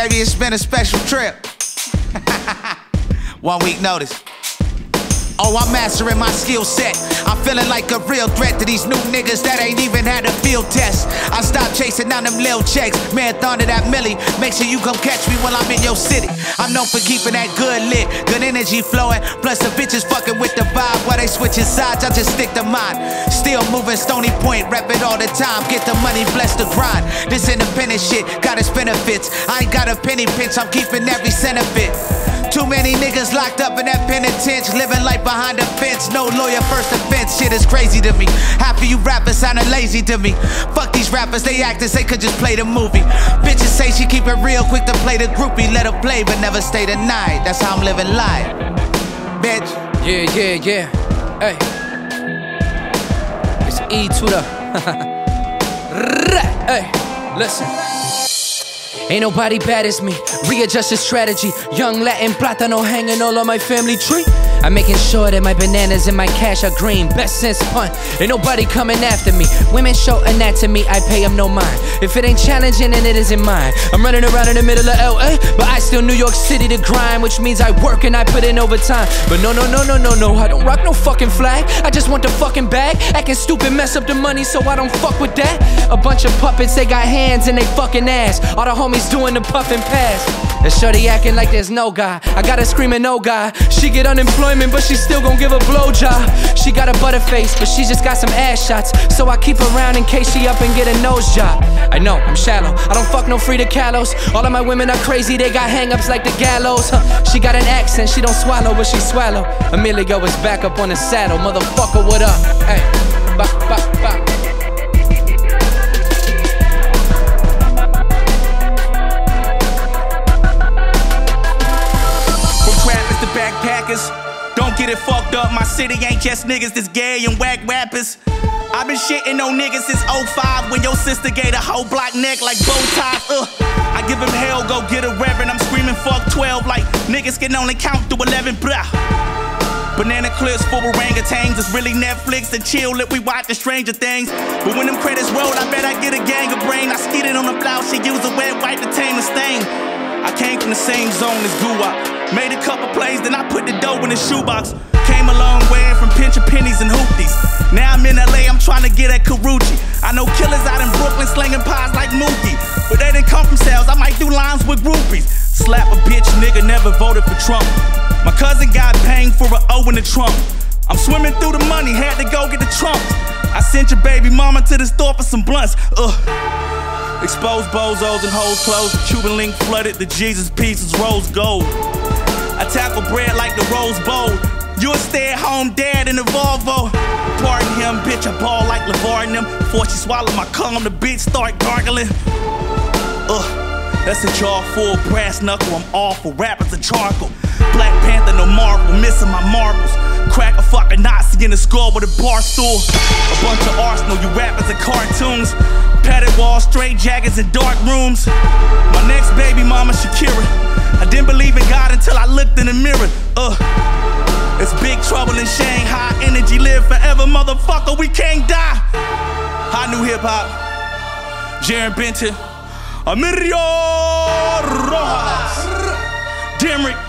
baby, it's been a special trip. 1 week notice. Oh, I'm mastering my skill set. I'm feeling like a real threat to these new niggas that ain't even had a field test. I stopped chasing down them lil checks. Marathon to that milli. Make sure you come catch me when I'm in your city. I'm known for keeping that good lit, good energy flowing. Plus the bitches fucking with the vibe. While they switching sides, I just stick to mine. Still moving Stony Point, rep it all the time. Get the money, bless the grind. This independent shit got its benefits. I ain't got a penny pinch, I'm keeping every cent of it. Too many niggas locked up in that penitentiary, living life behind the fence. No lawyer, first offense. Shit is crazy to me. Half of you rappers sounding lazy to me. Fuck these rappers, they act as they could just play the movie. Bitches say she keep it real, quick to play the groupie. Let her play, but never stay the night. That's how I'm living life, bitch. Yeah, yeah, yeah. Hey, it's E to the. Hey, listen. Ain't nobody bad as me. Readjust your strategy. Young Latin plátano hanging all on my family tree. I'm making sure that my bananas and my cash are green. Best since punt. Ain't nobody coming after me. Women show anatomy, I pay them no mind. If it ain't challenging, then it isn't mine. I'm running around in the middle of LA, but I still New York City to grind, which means I work and I put in overtime. But no, I don't rock no fucking flag. I just want the fucking bag. Acting stupid, mess up the money, so I don't fuck with that. A bunch of puppets, they got hands in they fucking ass. All the homies doing the puffin' pass. And shorty acting like there's no guy. I got her screaming no guy. She get unemployment, but she still gon' give a blowjob. She got a butterface, but she just got some ass shots. So I keep around in case she up and get a nose job. I know, I'm shallow. I don't fuck no Frida Kahlos. All of my women are crazy, they got hang-ups like the gallows. She got an accent, she don't swallow, but she swallow. Emilio is back up on the saddle. Motherfucker, what up? Hey, bop, bop, bop. Backpackers, don't get it fucked up. My city ain't just niggas that's gay and whack rappers. I've been shitting on niggas since 05 when your sister gave a whole block neck like bow ties. I give him hell, go get a reverend. I'm screaming fuck 12 like niggas can only count to 11, blah. Banana clips for orangutans. It's really Netflix and chill if we watch the Stranger Things. But when them credits roll, I bet I get a gang of brain. I skidded on the blouse, she used a wet wipe to tame the stain. I came from the same zone as Guwap. Made a couple plays, then I put the dough in the shoebox. Came a long way from pinch of pennies and hoopties. Now I'm in LA, I'm trying to get at Karuchi. I know killers out in Brooklyn slinging pies like Mookie. But they didn't come from sales, I might do lines with groupies. Slap a bitch, nigga, never voted for Trump. My cousin got banged for an O in the trunk. I'm swimming through the money, had to go get the trunks. I sent your baby mama to the store for some blunts. Exposed bozos and hoes clothes. The Cuban link flooded, the Jesus pieces rose gold. I tackle bread like the Rose Bowl. You'll stay at home dad in the Volvo. Pardon him, bitch, I ball like LeVar and them. Before she swallowed my cum, the bitch start gargling. That's a jaw full, brass knuckle, I'm awful. Rappers are charcoal. Black Panther, no Marvel, missing my marbles. Crack a fucking Nazi in the skull with a bar stool. A bunch of Arsenal, you rappers are cartoons. Padded walls, straight jackets, and dark rooms. My next baby mama, Shakira. I didn't believe in God until I looked in the mirror. It's big trouble in Shanghai. Energy live forever, motherfucker, we can't die. Hot new hip hop. Jaron Benton. Emilio Rojas. Dimrick.